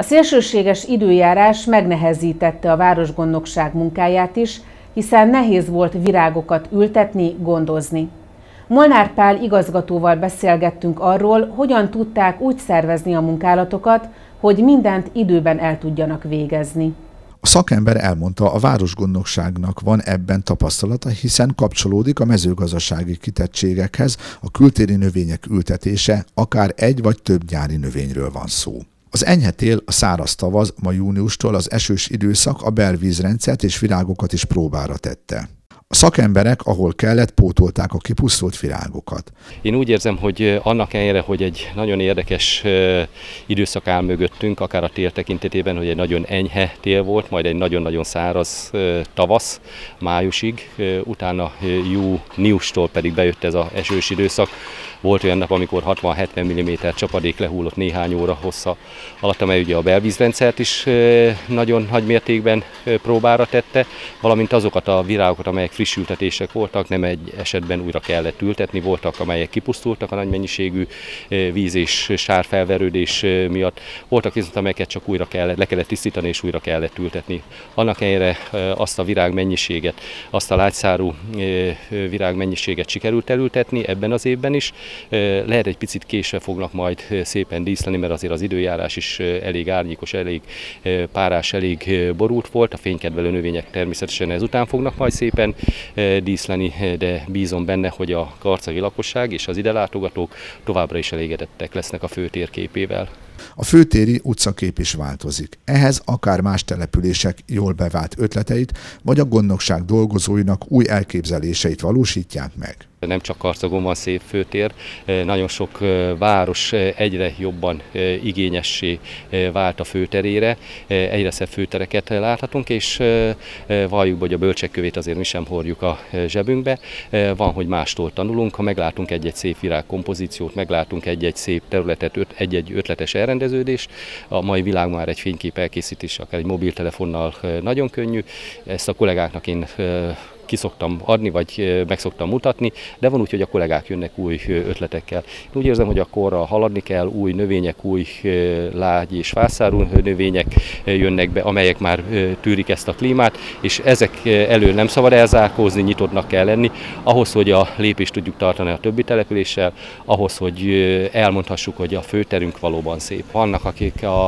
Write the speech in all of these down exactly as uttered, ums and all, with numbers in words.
A szélsőséges időjárás megnehezítette a városgondnokság munkáját is, hiszen nehéz volt virágokat ültetni, gondozni. Molnár Pál igazgatóval beszélgettünk arról, hogyan tudták úgy szervezni a munkálatokat, hogy mindent időben el tudjanak végezni. A szakember elmondta, a városgondnokságnak van ebben tapasztalata, hiszen kapcsolódik a mezőgazdasági kitettségekhez, a kültéri növények ültetése, akár egy vagy több nyári növényről van szó. Az enyhe tél, a száraz tavasz, ma júniustól az esős időszak a belvízrendszert és virágokat is próbára tette. A szakemberek, ahol kellett, pótolták a kipusztult virágokat. Én úgy érzem, hogy annak ellenére, hogy egy nagyon érdekes időszak áll mögöttünk, akár a tél tekintetében, hogy egy nagyon enyhe tél volt, majd egy nagyon-nagyon száraz tavasz, májusig, utána júniustól pedig bejött ez az esős időszak. Volt olyan nap, amikor hatvan-hetven milliméter csapadék lehullott néhány óra hossza alatt, amely ugye a belvízrendszert is nagyon nagy mértékben próbára tette, valamint azokat a virágokat, amelyek friss ültetések voltak, nem egy esetben újra kellett ültetni, voltak, amelyek kipusztultak a nagy mennyiségű víz és sárfelverődés miatt, voltak viszont, amelyeket csak újra kellett, le kellett tisztítani és újra kellett ültetni. Annak ellenére azt a virágmennyiséget, azt a lágyszárú virágmennyiséget sikerült elültetni ebben az évben is. Lehet egy picit késve fognak majd szépen díszleni, mert azért az időjárás is elég árnyékos, elég párás, elég borult volt. A fénykedvelő növények természetesen ezután fognak majd szépen díszleni, de bízom benne, hogy a karcagi lakosság és az ide látogatók továbbra is elégedettek lesznek a főtérképével. A főtéri utcakép is változik. Ehhez akár más települések jól bevált ötleteit, vagy a gondnokság dolgozóinak új elképzeléseit valósítják meg. Nem csak Karcagon van szép főtér, nagyon sok város egyre jobban igényessé vált a főterére, egyre szebb főtereket láthatunk, és valljuk, hogy a bölcsekkövét azért mi sem hordjuk a zsebünkbe. Van, hogy mástól tanulunk, ha meglátunk egy-egy szép virágkompozíciót, meglátunk egy-egy szép területet, egy-egy ötletes elrendeződést. A mai világ már egy fénykép elkészítés, akár egy mobiltelefonnal nagyon könnyű. Ezt a kollégáknak én ki szoktam adni, vagy meg szoktam mutatni, de van úgy, hogy a kollégák jönnek új ötletekkel. Én úgy érzem, hogy a korral haladni kell, új növények, új lágy és fászárú növények jönnek be, amelyek már tűrik ezt a klímát, és ezek elől nem szabad elzárkózni, nyitottnak kell lenni, ahhoz, hogy a lépést tudjuk tartani a többi településsel, ahhoz, hogy elmondhassuk, hogy a főterünk valóban szép. Vannak, akik a,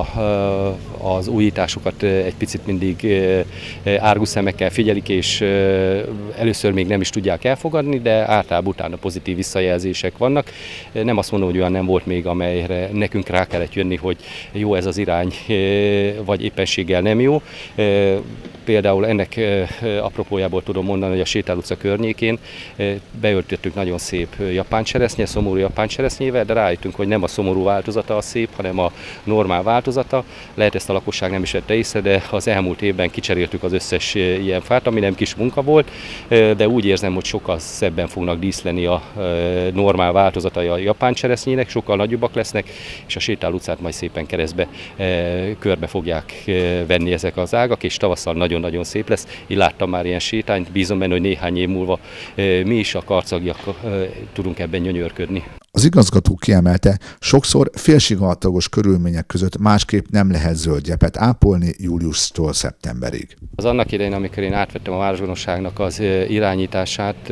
az újításokat egy picit mindig árgus szemekkel figyelik, és először még nem is tudják elfogadni, de általában utána pozitív visszajelzések vannak. Nem azt mondom, hogy olyan nem volt még, amelyre nekünk rá kellett jönni, hogy jó ez az irány, vagy éppenséggel nem jó. Például ennek apropójából tudom mondani, hogy a Sétál utca környékén beöltöttük nagyon szép japán cseresznye, szomorú japán cseresznyével, de rájöttünk, hogy nem a szomorú változata a szép, hanem a normál változata. Lehet ezt a lakosság nem is vette észre, de az elmúlt évben kicseréltük az összes ilyen fát, ami nem kis munka volt, de úgy érzem, hogy sokkal szebben fognak díszleni a normál változatai a japán cseresznyének, sokkal nagyobbak lesznek, és a Sétál utcát majd szépen keresztbe körbe fogják venni ezek az ágak, és tavasszal nagyon-nagyon szép lesz. Én láttam már ilyen sétányt, bízom benne, hogy néhány év múlva mi is, a karcagiak tudunk ebben gyönyörködni. Az igazgató kiemelte, sokszor félsivatagos körülmények között másképp nem lehet zöldgyepet ápolni júliustól szeptemberig. Az annak idején, amikor én átvettem a városgondnokságnak az irányítását,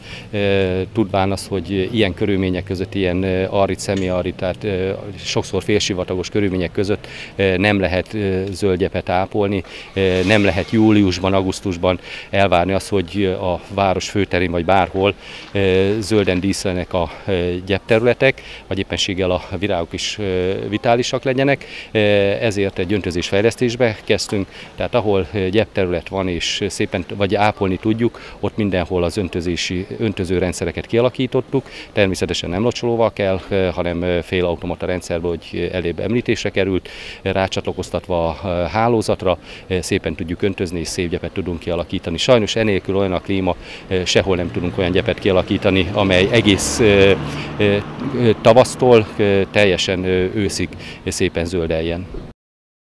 tudván az, hogy ilyen körülmények között, ilyen arid, szemiarid, tehát sokszor félsivatagos körülmények között nem lehet zöldgyepet ápolni, nem lehet júliusban, augusztusban elvárni azt, hogy a város főterén vagy bárhol zölden díszlenek a gyepterületek, vagy éppenséggel a virágok is vitálisak legyenek. Ezért egy öntözésfejlesztésbe kezdtünk, tehát ahol gyepterület van és szépen vagy ápolni tudjuk, ott mindenhol az öntözési, öntözőrendszereket kialakítottuk. Természetesen nem locsolóval kell, hanem félautomata rendszerből, hogy elébb említésre került, rácsatlakoztatva a hálózatra, szépen tudjuk öntözni és szép gyepet tudunk kialakítani. Sajnos enélkül olyan a klíma, sehol nem tudunk olyan gyepet kialakítani, amely egész tavasztól teljesen őszig szépen zöldeljen.